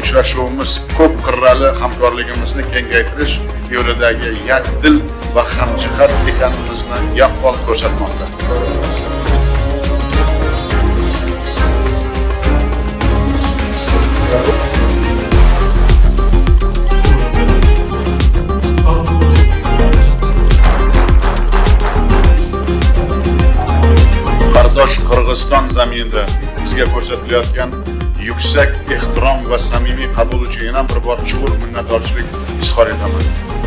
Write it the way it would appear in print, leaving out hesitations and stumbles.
uchrashuvimiz ko'p qirrali hamkorligimizni kengaytirish yo'lidagi yakdil va hamjihat ekanimizni yaqqol ko'rsatmoqda. Qardosh Qirg'iziston zaminida bizga ko'rsatilayotgan yuksak ehtirom va samimiy qabul uchun yana bir bor chuqur minnatdorchilik izhor etaman.